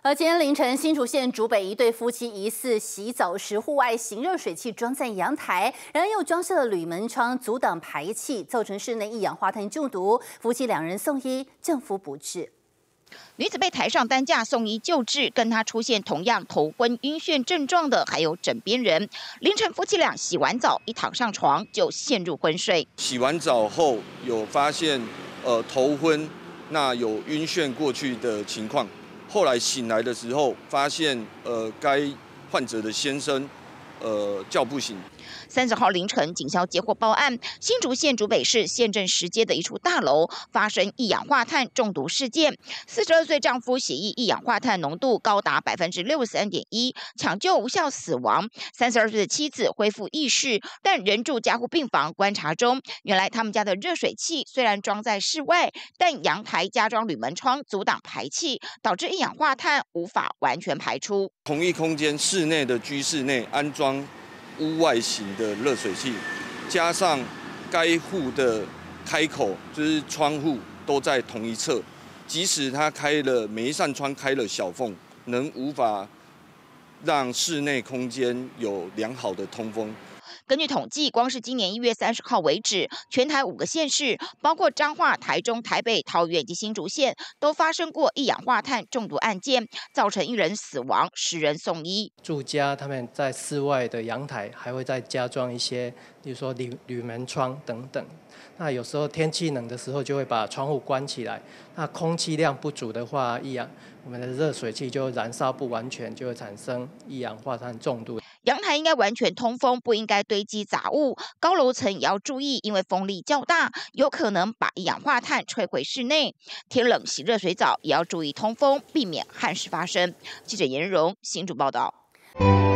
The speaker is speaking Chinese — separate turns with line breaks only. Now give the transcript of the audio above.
而今天凌晨，新竹县竹北一对夫妻疑似洗澡时户外型热水器装在阳台，然而又装设了铝门窗阻挡排气，造成室内一氧化碳中毒。夫妻2人送医，政府补治。
女子被抬上担架送医救治，跟她出现同样头昏晕眩症状的还有枕边人。凌晨夫妻俩洗完澡，一躺上床就陷入昏睡。
洗完澡后有发现头昏，那有晕眩过去的情况。后来醒来的时候，发现该患者的先生叫不醒。
30号凌晨，警消接获报案，新竹县竹北市县政10街的一处大楼发生一氧化碳中毒事件。42岁丈夫血液一氧化碳浓度高达63.1%，抢救无效死亡。32岁的妻子恢复意识，但仍住加护病房观察中。原来他们家的热水器虽然装在室外，但阳台加装铝门窗阻挡排气，导致一氧化碳无法完全排出。
同一空间室内的居室内安装屋外型的热水器，加上该户的开口就是窗户都在同一侧，即使它每一扇窗开了小缝，无法让室内空间有良好的通风。
根据统计，光是今年1月30号为止，全台5个县市，包括彰化、台中、台北、桃园及新竹县，都发生过一氧化碳中毒案件，造成1人死亡，10人送医。
住家他们在室外的阳台还会再加装一些，比如说铝门窗等等。那有时候天气冷的时候，就会把窗户关起来。那空气量不足的话，我们的热水器就燃烧不完全，就会产生一氧化碳中毒。
阳台应该完全通风，不应该堆积杂物。高楼层也要注意，因为风力较大，有可能把一氧化碳吹回室内。天冷洗热水澡也要注意通风，避免憾事发生。记者严荣新竹报道。